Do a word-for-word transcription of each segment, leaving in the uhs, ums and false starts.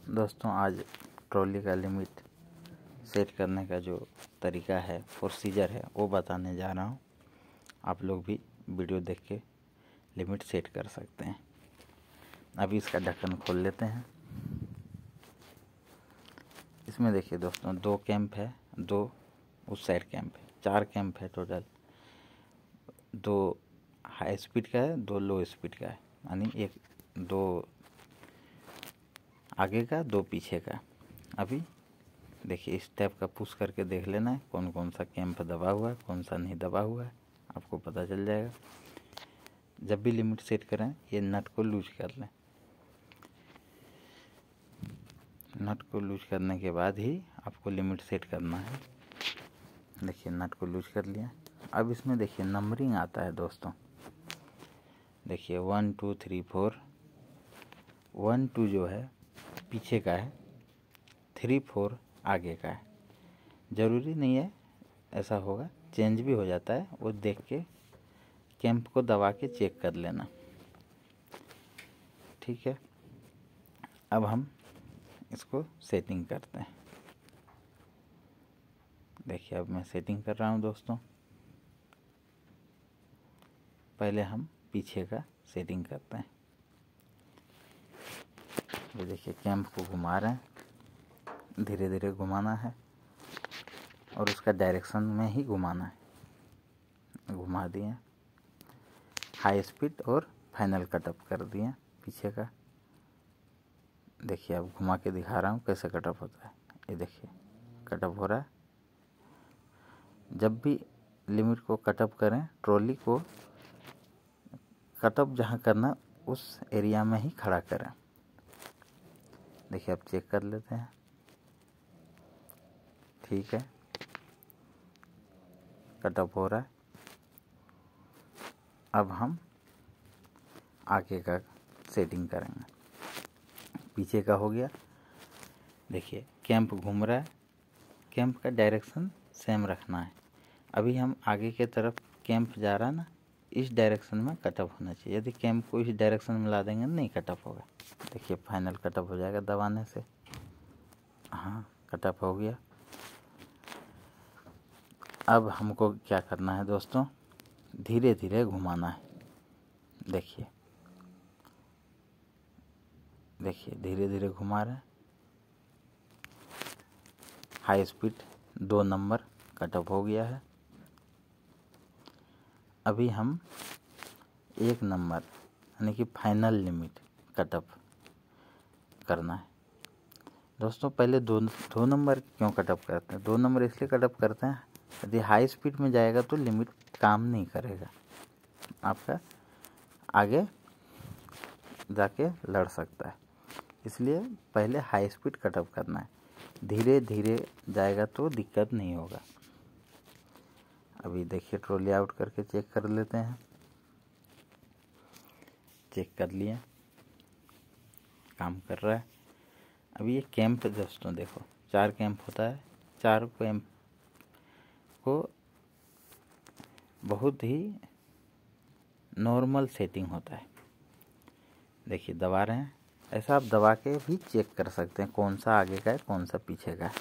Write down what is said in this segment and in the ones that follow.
दोस्तों आज ट्रॉली का लिमिट सेट करने का जो तरीका है, प्रोसीजर है, वो बताने जा रहा हूँ। आप लोग भी वीडियो देख के लिमिट सेट कर सकते हैं। अभी इसका ढक्कन खोल लेते हैं। इसमें देखिए दोस्तों, दो कैंप है, दो उस साइड कैंप है, चार कैंप है टोटल। दो हाई स्पीड का है, दो लो स्पीड का है, यानी एक दो आगे का, दो पीछे का। अभी देखिए इस टाइप का पुश करके देख लेना है कौन कौन सा कैंप दबा हुआ है, कौन सा नहीं दबा हुआ है, आपको पता चल जाएगा। जब भी लिमिट सेट करें ये नट को लूज कर लें। नट को लूज करने के बाद ही आपको लिमिट सेट करना है। देखिए नट को लूज कर लिया। अब इसमें देखिए नंबरिंग आता है दोस्तों। देखिए one two three four, one two जो है पीछे का है, थ्री फोर आगे का है। ज़रूरी नहीं है ऐसा होगा, चेंज भी हो जाता है, वो देख के कैंप को दबा के चेक कर लेना, ठीक है। अब हम इसको सेटिंग करते हैं। देखिए अब मैं सेटिंग कर रहा हूँ दोस्तों। पहले हम पीछे का सेटिंग करते हैं। ये देखिए कैंप को घुमा रहे हैं, धीरे धीरे घुमाना है और उसका डायरेक्शन में ही घुमाना है। घुमा दिए, हाई स्पीड और फाइनल कटअप कर दिए पीछे का। देखिए अब घुमा के दिखा रहा हूँ कैसे कटअप होता है। ये देखिए कटअप हो रहा है। जब भी लिमिट को कटअप करें, ट्रॉली को कटअप जहाँ करना उस एरिया में ही खड़ा करें। देखिए अब चेक कर लेते हैं, ठीक है, कटअप हो रहा है। अब हम आगे का सेटिंग करेंगे। पीछे का हो गया। देखिए कैंप घूम रहा है, कैंप का डायरेक्शन सेम रखना है। अभी हम आगे के तरफ कैंप जा रहा है ना, इस डायरेक्शन में कटअप होना चाहिए। यदि कैंप को इस डायरेक्शन में ला देंगे नहीं कटअप होगा। देखिए फाइनल कटअप हो जाएगा दबाने से। हाँ कटअप हो गया। अब हमको क्या करना है दोस्तों, धीरे धीरे घुमाना है। देखिए देखिए धीरे धीरे घुमा रहे हैं। हाई स्पीड दो नंबर कटअप हो गया है। अभी हम एक नंबर यानी कि फाइनल लिमिट कटअप करना है दोस्तों। पहले दो दो नंबर क्यों कटअप करते हैं? दो नंबर इसलिए कटअप करते हैं, यदि हाई स्पीड में जाएगा तो लिमिट काम नहीं करेगा, आपका आगे जाके लड़ सकता है। इसलिए पहले हाई स्पीड कटअप करना है। धीरे धीरे जाएगा तो दिक्कत नहीं होगा। अभी देखिए ट्रॉली आउट करके चेक कर लेते हैं। चेक कर लिए, काम कर रहा है। अभी ये कैंप दोस्तों देखो, चार कैंप होता है। चार कैंप को बहुत ही नॉर्मल सेटिंग होता है। देखिए दबा रहे हैं, ऐसा आप दबा के भी चेक कर सकते हैं कौन सा आगे का है कौन सा पीछे का है।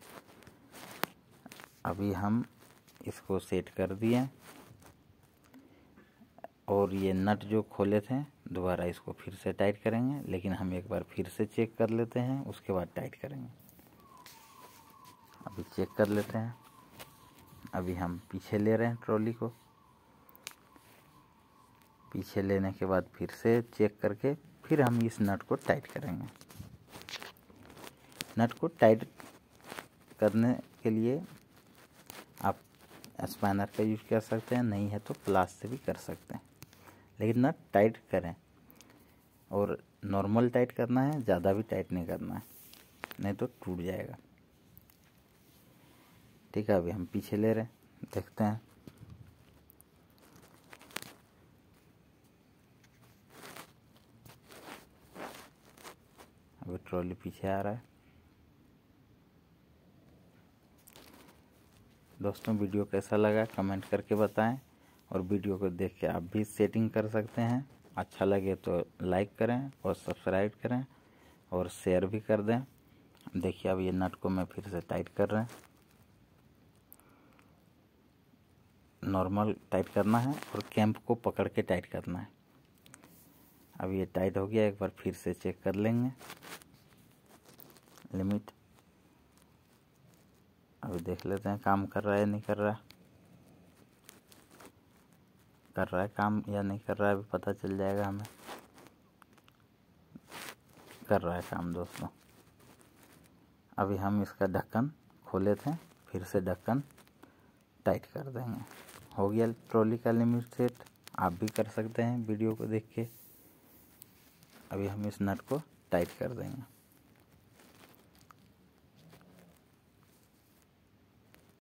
अभी हम इसको सेट कर दिए और ये नट जो खोले थे दोबारा इसको फिर से टाइट करेंगे, लेकिन हम एक बार फिर से चेक कर लेते हैं, उसके बाद टाइट करेंगे। अभी चेक कर लेते हैं। अभी हम पीछे ले रहे हैं ट्रॉली को। पीछे लेने के बाद फिर से चेक करके फिर हम इस नट को टाइट करेंगे। नट को टाइट करने के लिए आप स्पैनर का यूज कर सकते हैं, नहीं है तो प्लास से भी कर सकते हैं, लेकिन नट टाइट करें। और नॉर्मल टाइट करना है, ज़्यादा भी टाइट नहीं करना है, नहीं तो टूट जाएगा, ठीक है। अभी हम पीछे ले रहे हैं, देखते हैं। अभी ट्रॉली पीछे आ रहा है। दोस्तों वीडियो कैसा लगा कमेंट करके बताएं, और वीडियो को देख के आप भी सेटिंग कर सकते हैं। अच्छा लगे तो लाइक करें और सब्सक्राइब करें और शेयर भी कर दें। देखिए अब ये नट को मैं फिर से टाइट कर रहे हैं, नॉर्मल टाइट करना है और कैंप को पकड़ के टाइट करना है। अब ये टाइट हो गया, एक बार फिर से चेक कर लेंगे लिमिट। अभी देख लेते हैं काम कर रहा है नहीं कर रहा है, कर रहा है काम या नहीं कर रहा है, अभी पता चल जाएगा हमें। कर रहा है काम दोस्तों। अभी हम इसका ढक्कन खोले थे, फिर से ढक्कन टाइट कर देंगे। हो गया ट्रॉली का लिमिट सेट। आप भी कर सकते हैं वीडियो को देख के। अभी हम इस नट को टाइट कर देंगे।